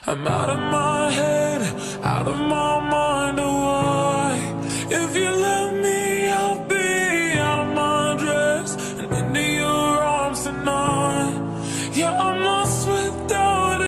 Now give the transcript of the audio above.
I'm out of my head, out of my mind. Oh, why? If you